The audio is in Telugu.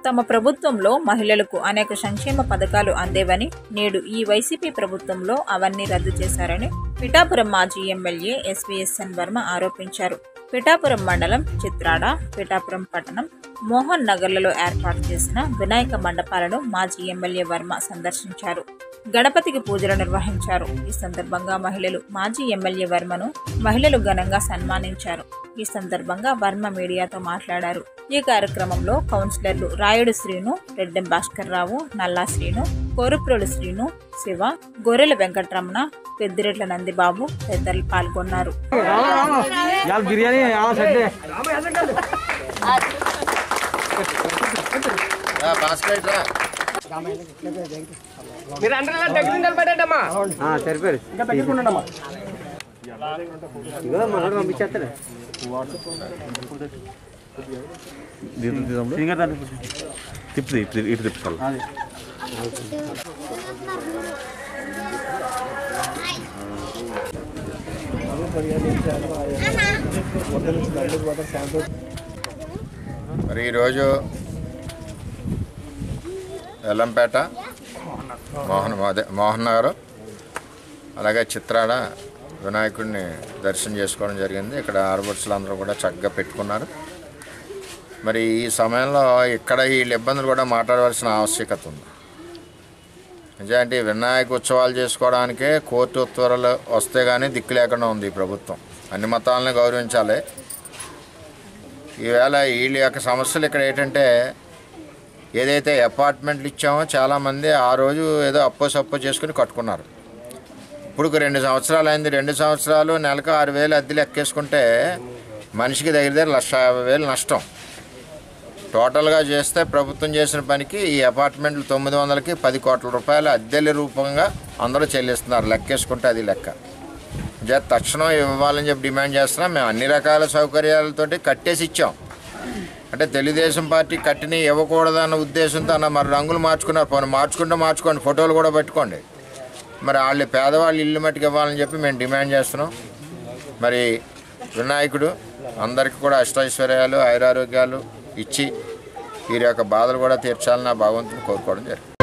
తమ ప్రభుత్వంలో మహిళలకు అనేక సంక్షేమ పథకాలు అందేవని, నేడు ఈ వైసీపీ ప్రభుత్వంలో అవన్నీ రద్దు చేశారని పిఠాపురం మాజీ ఎమ్మెల్యే ఎస్వీఎస్ఎన్ వర్మ ఆరోపించారు. పిఠాపురం మండలం చిత్రాడ, పిఠాపురం పట్టణం, మోహన్ నగర్లలో ఏర్పాటు చేసిన వినాయక మండపాలను మాజీ ఎమ్మెల్యే వర్మ సందర్శించారు. గణపతికి పూజలు నిర్వహించారు. ఈ సందర్భంగా మాజీ ఎమ్మెల్యే వర్మను మహిళలు ఘనంగా సన్మానించారు. ఈ సందర్భంగా వర్మ మీడియాతో మాట్లాడారు. ఈ కార్యక్రమంలో కౌన్సిలర్లు రాయుడు శ్రీను, రెడ్డెం భాస్కర్ రావు, నల్లా శ్రీను, కోరుప్రోలు శ్రీను, శివ, గొర్రెల వెంకటరమణ, పెద్దిరెడ్ల నందిబాబు తదితరులు పాల్గొన్నారు. మరి ఈరోజు ఎల్లంపేట, మోహన్ నగర్, అలాగే చిత్రాడ వినాయకుడిని దర్శనం చేసుకోవడం జరిగింది. ఇక్కడ ఆడపడుచులు అందరూ కూడా చక్కగా పెట్టుకున్నారు. మరి ఈ సమయంలో ఇక్కడ వీళ్ళ ఇబ్బందులు కూడా మాట్లాడవలసిన ఆవశ్యకత ఉంది. నిజానికి వినాయక ఉత్సవాలు చేసుకోవడానికే కోర్టు ఉత్తర్వులు వస్తే కానీ దిక్కు లేకుండా ఉంది ఈ ప్రభుత్వం. అన్ని మతాలను గౌరవించాలి. ఈవేళ వీళ్ళ యొక్క సమస్యలు ఇక్కడ ఏంటంటే, ఏదైతే అపార్ట్మెంట్లు ఇచ్చామో చాలామంది ఆ రోజు ఏదో అప్పో చేసుకుని కట్టుకున్నారు. ఇప్పుడు 2 సంవత్సరాలు అయింది. 2 సంవత్సరాలు నెలకు 6,000 అద్దెలు ఎక్కేసుకుంటే మనిషికి దగ్గర 1,50,000 నష్టం. టోటల్గా చేస్తే ప్రభుత్వం చేసిన పనికి ఈ అపార్ట్మెంట్లు 900కి 10 కోట్ల రూపాయల అద్దెల రూపంగా అందరూ చెల్లిస్తున్నారు. లెక్కేసుకుంటే అది లెక్క. తక్షణం ఇవ్వాలని చెప్పి డిమాండ్ చేస్తున్నాం. మేము అన్ని రకాల సౌకర్యాలతోటి కట్టేసి ఇచ్చాం. అంటే తెలుగుదేశం పార్టీ కట్టిని ఇవ్వకూడదన్న ఉద్దేశంతో మరి రంగులు మార్చుకున్నారు. పోనీ మార్చుకోండి, ఫోటోలు కూడా పెట్టుకోండి. మరి వాళ్ళు పేదవాళ్ళు ఇల్లు మట్టుకు ఇవ్వాలని చెప్పి మేము డిమాండ్ చేస్తున్నాం. మరి వినాయకుడు అందరికీ కూడా అష్టైశ్వర్యాలు, ఆయురారోగ్యాలు ఇచ్చి వీరి యొక్క బాధలు కూడా తీర్చాలని నా భగవంతుని కోరుకోవడం జరిగింది.